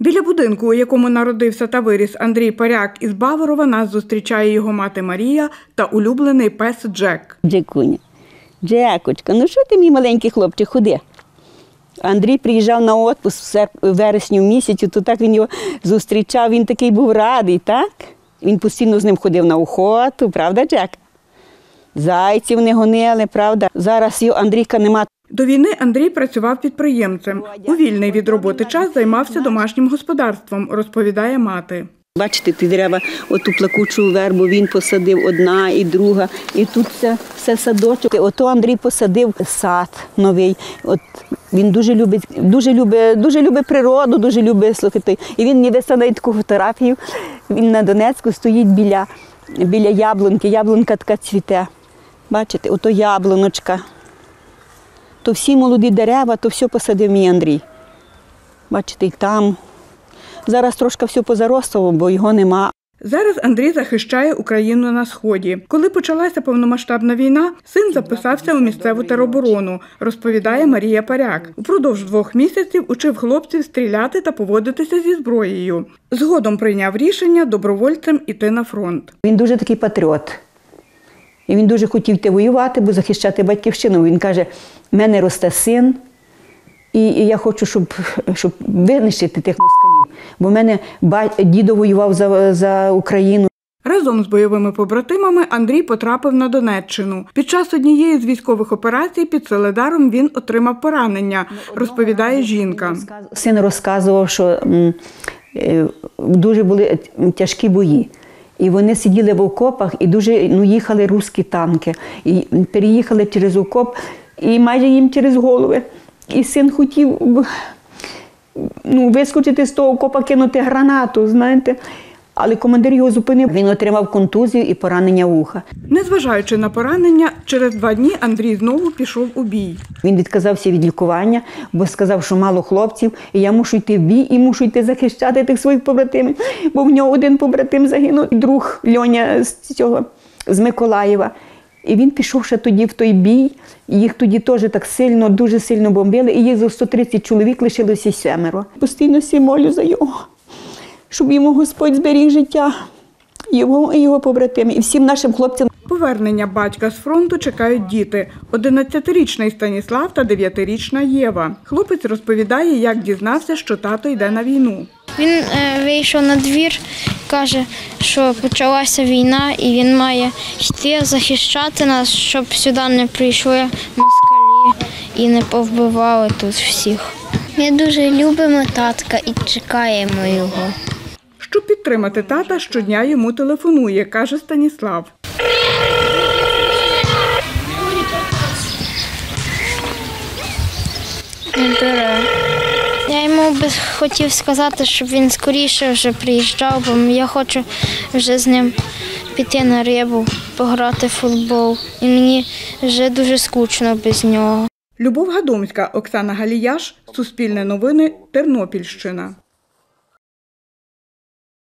Біля будинку, у якому народився та виріс Андрій Паряк із Баворова, нас зустрічає його мати Марія та улюблений пес Джек. Джекуня, Джекочка, ну що ти, мій маленький хлопчик, ходи. Андрій приїжджав на відпуск в вересні місяці, то так він його зустрічав, він такий був радий, так? Він постійно з ним ходив на охоту, правда, Джек? Зайців не гонили, правда? Зараз його Андрійка нема. До війни Андрій працював підприємцем. У вільний від роботи час займався домашнім господарством, розповідає мати. Бачите, ті дерева, оту плакучу вербу він посадив, одна і друга, і тут все садочок. Ото Андрій посадив сад новий. От він дуже любить природу, дуже любить слухати. І він мені висадив таку фотографію. Він на Донецьку стоїть біля яблуньки. Яблунька така цвіте. Бачите, ото яблуночка. То всі молоді дерева, то все посадив мій Андрій. Бачите, і там. Зараз трошки все позаросло, бо його нема. Зараз Андрій захищає Україну на Сході. Коли почалася повномасштабна війна, син записався у місцеву тероборону, розповідає Марія Паряк. Упродовж 2 місяців учив хлопців стріляти та поводитися зі зброєю. Згодом прийняв рішення добровольцем іти на фронт. Він дуже такий патріот. І він дуже хотів йти воювати, бо захищати батьківщину. Він каже, в мене росте син, і я хочу, щоб винищити тих москалів. Бо в мене дідо воював за Україну. Разом з бойовими побратимами Андрій потрапив на Донеччину. Під час однієї з військових операцій під Солидаром він отримав поранення, розповідає жінка. Син розказував, що дуже були тяжкі бої. І вони сиділи в окопах, і дуже їхали русські танки. І переїхали через окоп, і майже їм через голови. І син хотів вискочити з того окопа, кинути гранату, знаєте. Але командир його зупинив. Він отримав контузію і поранення вуха. Незважаючи на поранення, через 2 дні Андрій знову пішов у бій. Він відказався від лікування, бо сказав, що мало хлопців, і я мушу йти в бій, і мушу йти захищати тих своїх побратимів. Бо в нього один побратим загинув, друг Льоня з Миколаєва. І він пішов ще тоді в той бій, їх тоді теж так сильно, дуже сильно бомбили, і їх за 130 чоловік лишилося 7. Постійно всі молю за його, щоб йому Господь зберіг життя, його і його побратимів, і всім нашим хлопцям. Повернення батька з фронту чекають діти – 11-річний Станіслав та 9-річна Єва. Хлопець розповідає, як дізнався, що тато йде на війну. Він вийшов на двір, каже, що почалася війна і він має йти захищати нас, щоб сюди не прийшли москалі і не повбивали тут всіх. Ми дуже любимо татка і чекаємо його. Щоб підтримати тата, щодня йому телефонує, каже Станіслав. Не бере. Я йому хотів сказати, щоб він скоріше вже приїжджав, бо я хочу вже з ним піти на рибу, пограти в футбол. І мені вже дуже скучно без нього. Любов Гадомська, Оксана Галіяш, Суспільне новини, Тернопільщина.